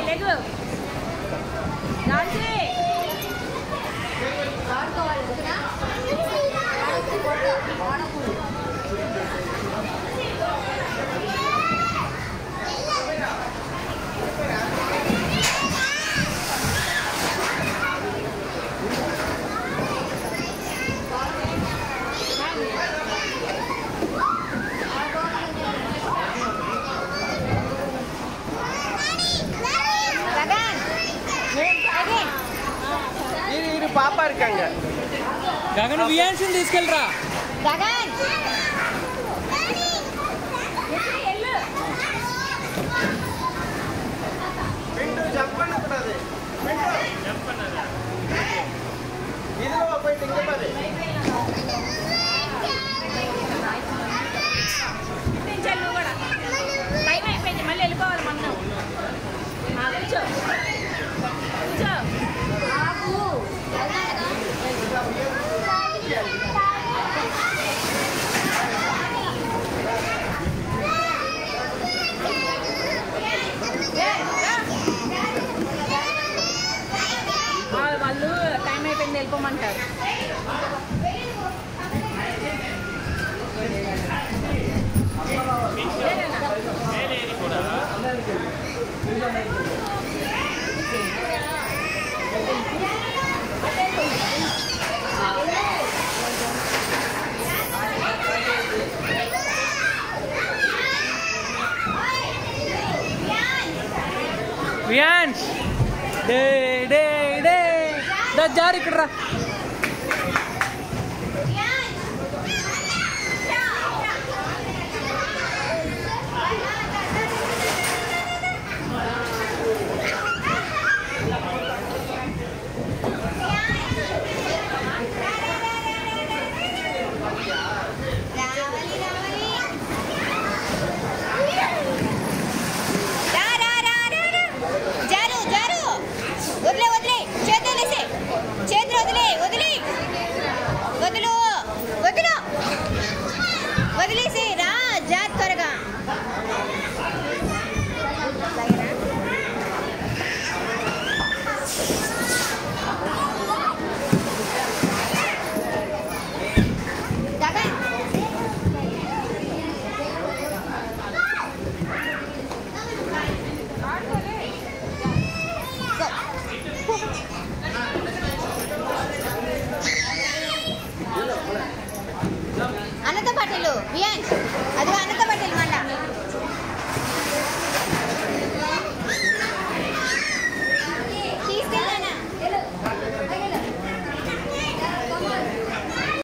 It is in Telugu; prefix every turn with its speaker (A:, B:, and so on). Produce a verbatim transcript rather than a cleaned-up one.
A: పాప இருக்காங்க గగన్ వియాన్సిని తీసుకెళ్ళరా గగన్ పిండు జంప్ பண்ணக்கூடாது పిండు జంప్ பண்ணாத இதுல போய் இங்க பாரு పించల్లు కూడా టైం అయిపోయింది మళ్ళీ వెళ్ళిపోవాలి మనం ఆ కూర్చో కూర్చో ఆపు వాళ్ళు టైం అయిపోయింది వెళ్ళిపోమంటారు వియాన్స్ డే డే డే దా జారి ఇక్కడ రా